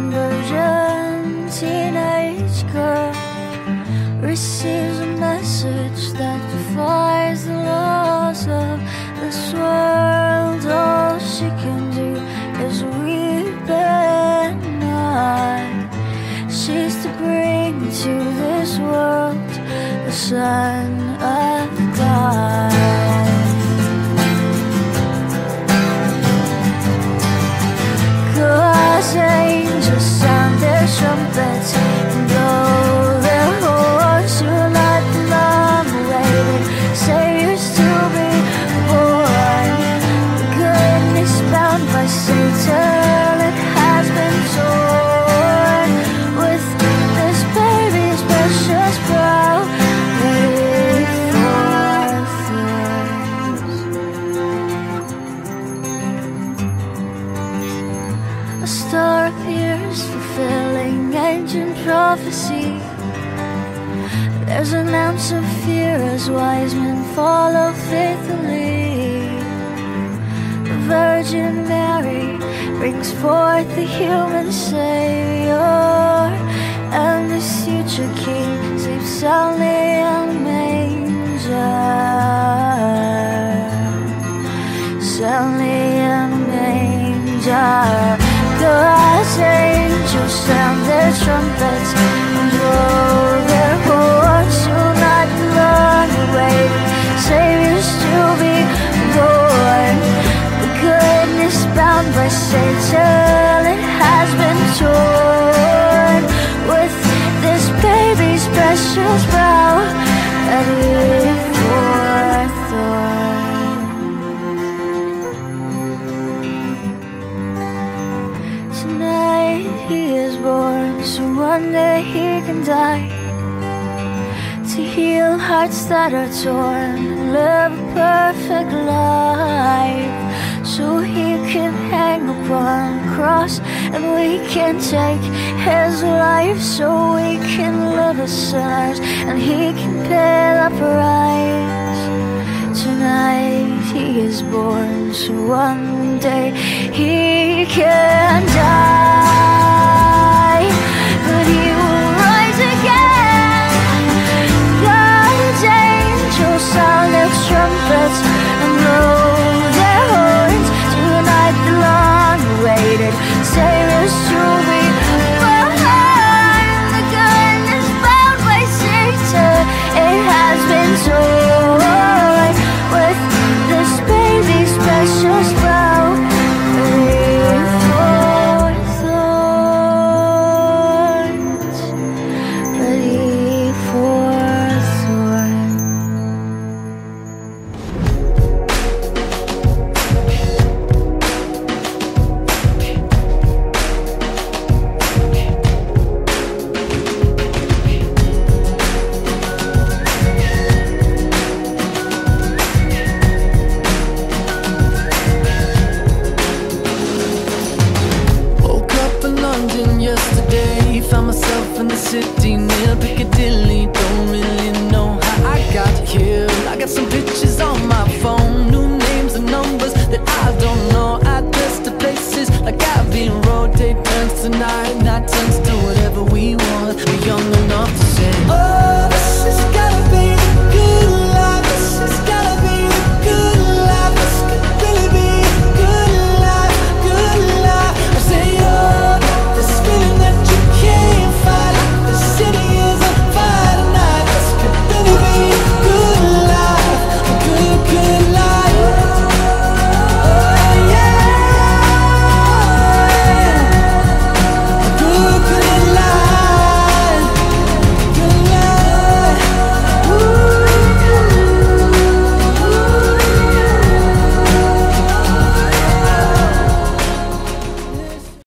virgin teenage girl receives a message that defies the laws of this world. All she can do is weep and nod. She's to bring to this world the Son of God. God's angels sound their trumpets and blow their horns to light the long-awaited Savior's to be born. The goodness bound by Satan, it has been torn with this baby's precious brow laid for thorns. A star appears fulfilling ancient prophecy. There's an ounce of fear as wise men follow faithfully. The Virgin Mary brings forth the human Savior, and this future King sleeps soundly in a manger, soundly in a manger. God's angels sound their trumpets and blow their horns to light the long-awaited Savior's to be born. The goodness bound by Satan, it has been torn with this baby's precious brow ready for thorns. Tonight he is born, so one day he can die, to heal hearts that are torn and live a perfect life, so he can hang upon a cross and we can take his life, so we can live as sinners and he can pay the price. Tonight he is born, so one day he can die, but he will rise again. God's angels sound their trumpets and blow their horns to light the long-awaited Savior's to be born. The goodness bound by Satan, it has been torn with this baby's precious brow ready for thorns, ready for thorns. Woke up in London yesterday, found myself in the city